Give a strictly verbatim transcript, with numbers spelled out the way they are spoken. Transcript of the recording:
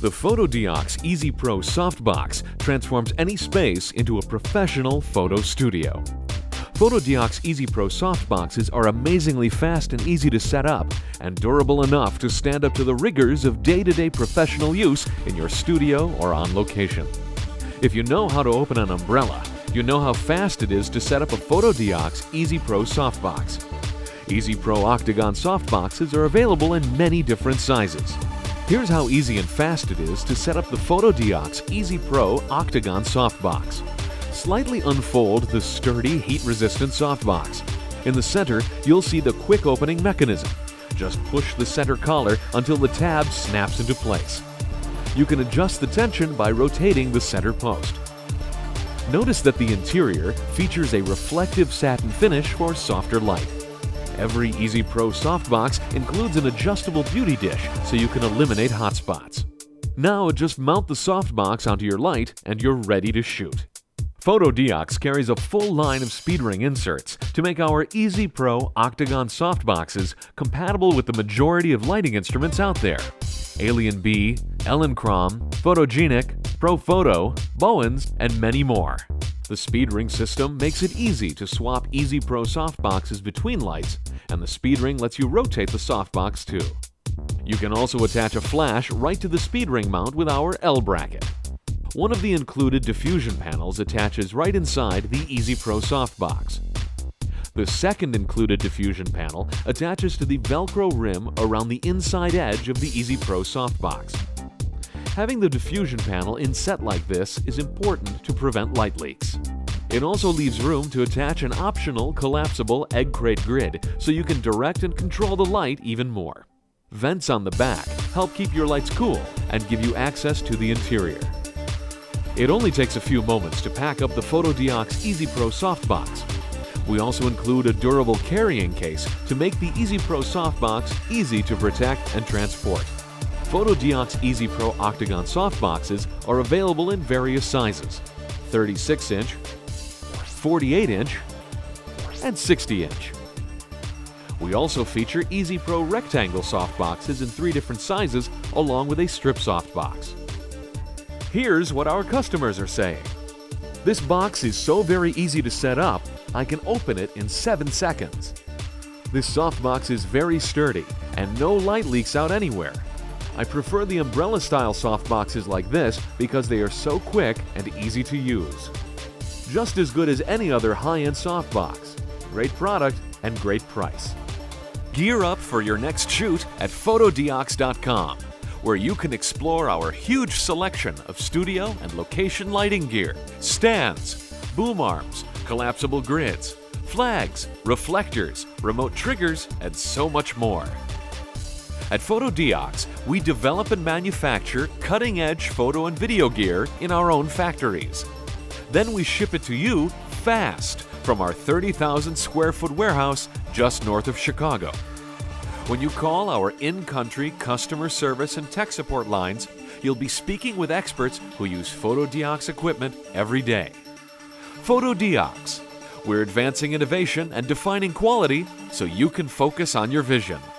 The PhotoDiox EasyPro Softbox transforms any space into a professional photo studio. PhotoDiox EasyPro Softboxes are amazingly fast and easy to set up, and durable enough to stand up to the rigors of day-to-day professional use in your studio or on location. If you know how to open an umbrella, you know how fast it is to set up a PhotoDiox EasyPro Softbox. EasyPro Octagon Softboxes are available in many different sizes. Here's how easy and fast it is to set up the PhotoDiox EasyPro Octagon Softbox. Slightly unfold the sturdy, heat-resistant softbox. In the center, you'll see the quick opening mechanism. Just push the center collar until the tab snaps into place. You can adjust the tension by rotating the center post. Notice that the interior features a reflective satin finish for softer light. Every EasyPro Softbox includes an adjustable beauty dish so you can eliminate hot spots. Now just mount the softbox onto your light and you're ready to shoot. PhotoDiox carries a full line of speed ring inserts to make our EasyPro Octagon Softboxes compatible with the majority of lighting instruments out there: Alien B, Elinchrom, Photogenic, Profoto, Bowens, and many more. The speed ring system makes it easy to swap EasyPro softboxes between lights, and the speed ring lets you rotate the softbox too. You can also attach a flash right to the speed ring mount with our L bracket. One of the included diffusion panels attaches right inside the EasyPro softbox. The second included diffusion panel attaches to the Velcro rim around the inside edge of the EasyPro softbox. Having the diffusion panel inset like this is important to prevent light leaks. It also leaves room to attach an optional collapsible egg crate grid so you can direct and control the light even more. Vents on the back help keep your lights cool and give you access to the interior. It only takes a few moments to pack up the PhotoDiox EasyPro Softbox. We also include a durable carrying case to make the EasyPro Softbox easy to protect and transport. PhotoDiox EasyPro Octagon Softboxes are available in various sizes: thirty-six inch, forty-eight inch, and sixty inch. We also feature EasyPro Rectangle Softboxes in three different sizes along with a strip softbox. Here's what our customers are saying: "This box is so very easy to set up, I can open it in seven seconds. This softbox is very sturdy and no light leaks out anywhere. I prefer the umbrella-style softboxes like this because they are so quick and easy to use. Just as good as any other high-end softbox. Great product and great price." Gear up for your next shoot at photodiox dot com, where you can explore our huge selection of studio and location lighting gear, stands, boom arms, collapsible grids, flags, reflectors, remote triggers, and so much more. At PhotoDiox, we develop and manufacture cutting-edge photo and video gear in our own factories. Then we ship it to you fast from our thirty thousand square foot warehouse just north of Chicago. When you call our in-country customer service and tech support lines, you'll be speaking with experts who use PhotoDiox equipment every day. PhotoDiox. We're advancing innovation and defining quality so you can focus on your vision.